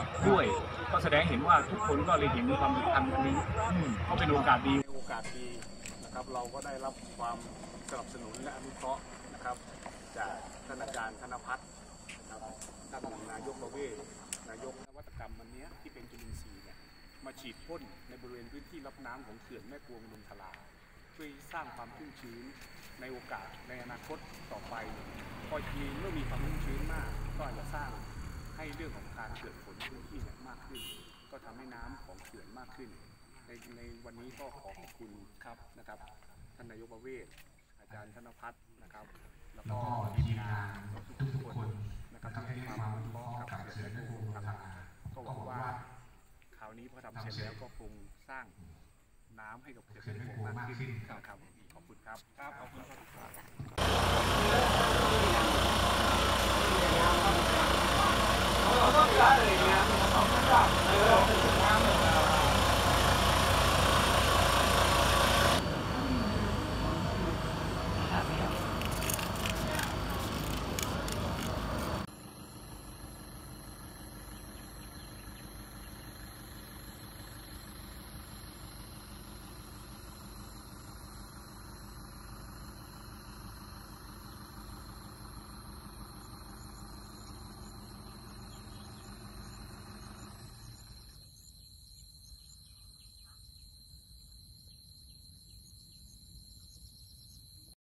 ด้วยก็แสดงเห็นว่าทุกคนก็เลยเห็นความสำคัญตรงนี้ก็เป็นโอกาสดีนะครับเราก็ได้รับความสนับสนุนและอนุเคราะห์นะครับจากท่านอาจารย์ธนภัทรนะครับท่านนายกประเวศนายกนวัตกรรมวันนี้ที่เป็นจุลินทรีย์เนี่ยมาฉีดพ่นในบริเวณพื้นที่รับน้ำของเขื่อนแม่กวงนนทลาช่วยสร้างความชุ่มชื้นในโอกาสในอนาคตต่อไปก็เมื่อมีความชุ่มชื้นมากก็อาจจะสร้างให้เรื่องของการเกิดฝนพื้นที่มากขึ้นก็ทำให้น้ำของเขื่อนมากขึ้นในวันนี้ก็ขอขอบคุณครับนะครับท่านนายกประเวศอาจารย์ธนภัทรนะครับแล้วก็ทีมงานทุกคนนะครับที่ให้ความอนุเคราะห์กับเขื่อนแม่กวงครับก็หวังว่าคราวนี้พอทำเสร็จแล้วก็คงสร้างน้ำให้กับเขื่อนแม่กวงมากขึ้นครับขอบคุณครับขอบคุณครับ